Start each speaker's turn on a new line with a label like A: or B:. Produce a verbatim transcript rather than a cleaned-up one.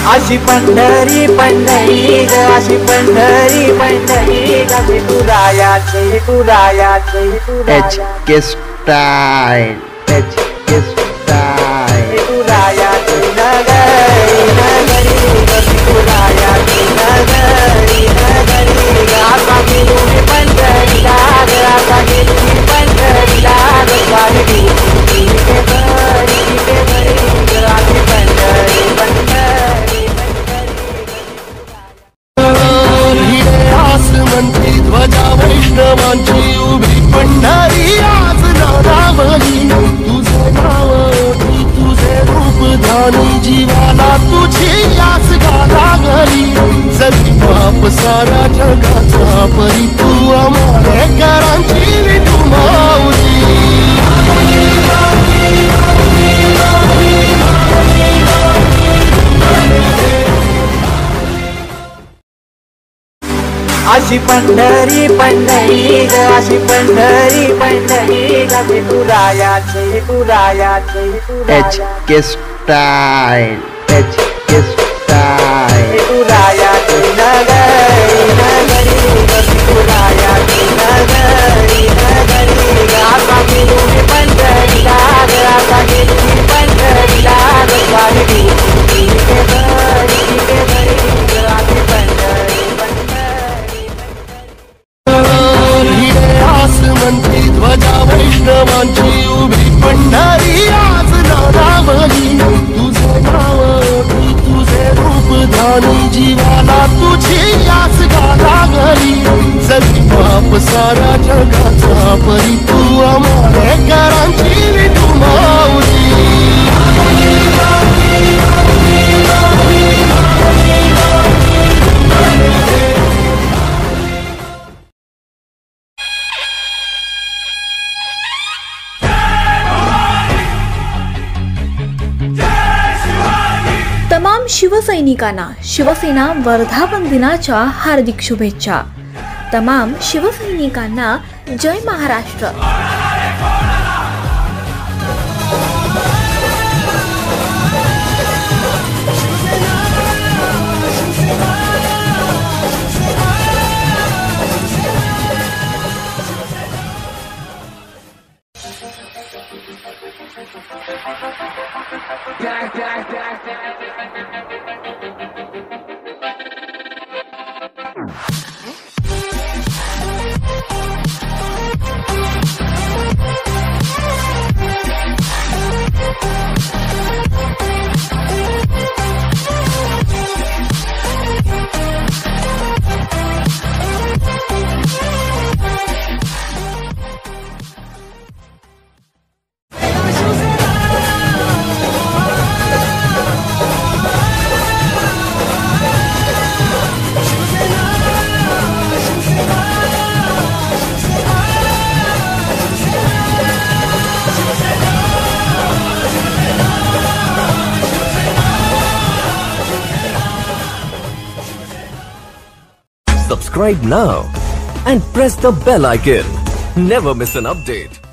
A: अशी पंढरी पंढरी ग अशी पंढरी पंढरी ग विठुरायाची विठुरायाची
B: H K style H K style
A: विठुरायाची नगरी नगरी ग विठुरायाची नगरी नगरी ग आता गेलो मी पंढरीला ग आता गेलो मी पंढरीला ग स्वामी इथे बरी इथे बरी ग अशी पंढरी पंढरी
C: आसमंती ध्वजा वैष्णवांची उभी पंढरी आज नारावली तुझे नाव तुझे रूप धानी जीवाला तुझी आस लागली जरी बाप सारा जगाचा परी तू आम्हाला करांची विठू माऊली
A: अशी पंढरी पंढरी ग अशी पंढरी पंढरी ग विठुरायाची विठुरायाची
B: H K style H K style
A: विठुरायाची नगरी नगरी ग विठुरायाची नगरी नगरी ग आता गेलो मी पंढरीला ग आता गेलो मी पंढरीला ग स्वामी इथे बरी इथे बरी ग अशी पंढरी
C: आसमंती ध्वजा वैष्णवांची उभी पंढरी आज नारावली तुझे नाव तुझे रूप धानी जीवाला तुझी आस लागली जरी बाप सारा जगाचा परी तू आम्हाला करांची विठू माऊली
D: तमाम शिवसैनिकांना शिवसेना वर्धापन दिनाच्या हार्दिक शुभेच्छा। तमाम शिवसैनिकांना जय Maharashtra.
E: Subscribe now and press the bell icon. Never miss an update.